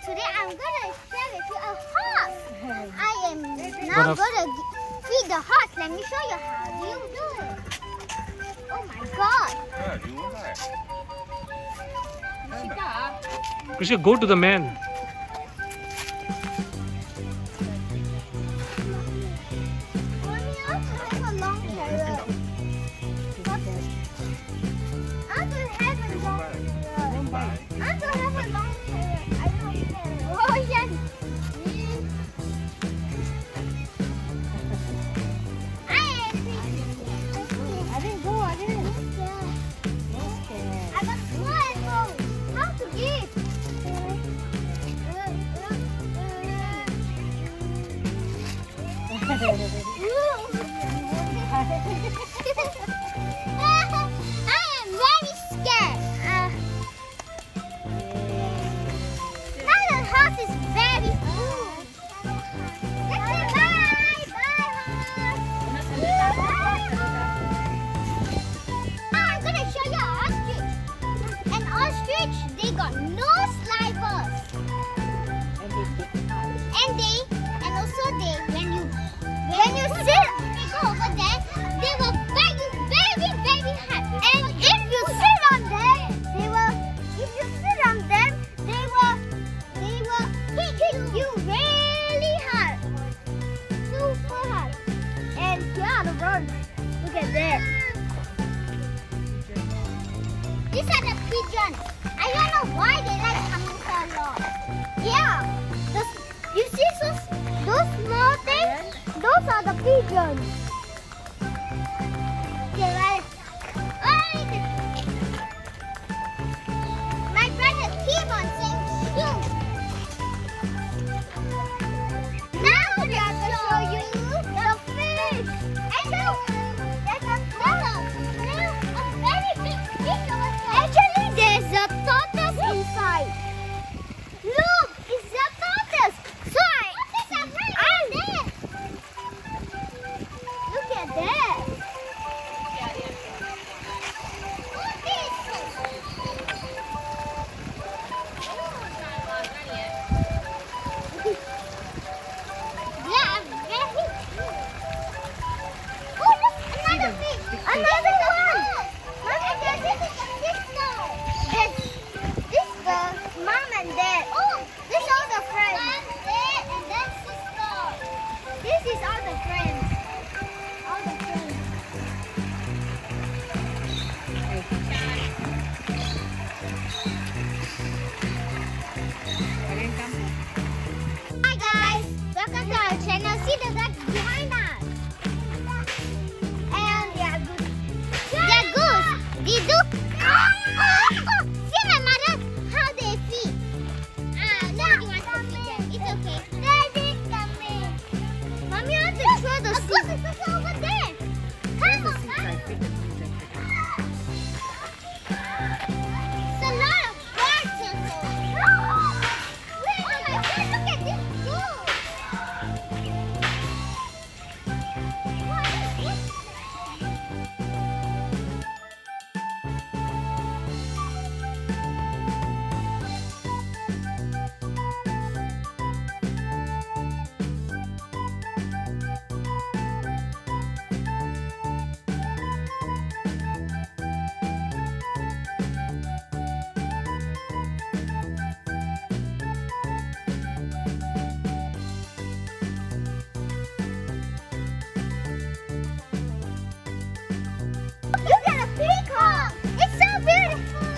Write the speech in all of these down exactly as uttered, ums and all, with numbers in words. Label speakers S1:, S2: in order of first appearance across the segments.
S1: today I'm gonna share with you a horse. I am now gonna feed the horse. Let me show you how do you do it. Oh my god.
S2: We should go to the man.
S1: These are the pigeons. I don't know why they like coming so long. Yeah, those, you see those, those small things? Those are the pigeons. Okay, right. My brother keep on saying shoot. Now we are going to show you the fish. And look, there's a turtle. A very big fish over there. Actually, there's a tortoise inside. Look, it's a tortoise. So I, I there. Look at that. Yeah, very cute. Oh, look, another fish. Another one. Mommy, this is the sister. This, this the mom and dad. Oh, this is all the friends. Mom, dad, and then sister. This is all the friends. All the friends. Hi guys, welcome to our channel. See the ducks behind us. And they are goose. They are goose. They do. See my mother, how they feed. Ah, nobody wants to feed them. It's okay. Daddy, come in. Mommy, I want to throw the seed. A goose is also over there. Come on, guys. It's a lot of birds also. Wait, oh my God, look at this goose. What is this? Look at the peacock! It's so beautiful!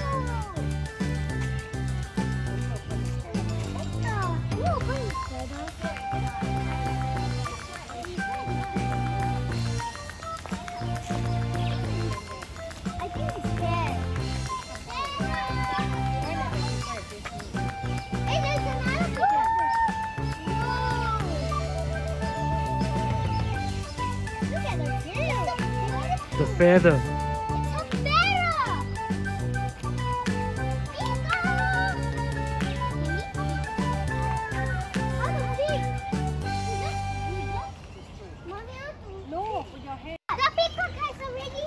S1: I think it's there. Hey, there's another bird! Whoa! Look at the tail!
S2: The feather.
S1: It's a sparrow! Peacock! How to feed? Mommy, how to
S3: No, for your head.
S1: The peacock has already.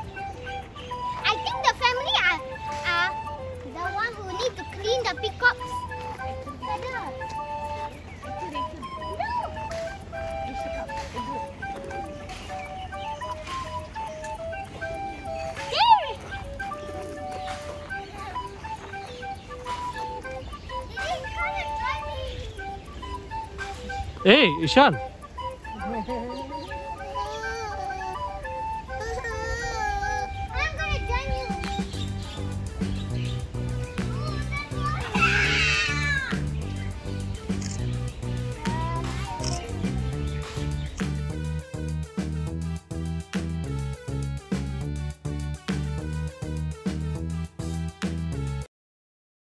S1: I think the family are, are the one who need to clean the peacocks
S2: Hey, Ishan.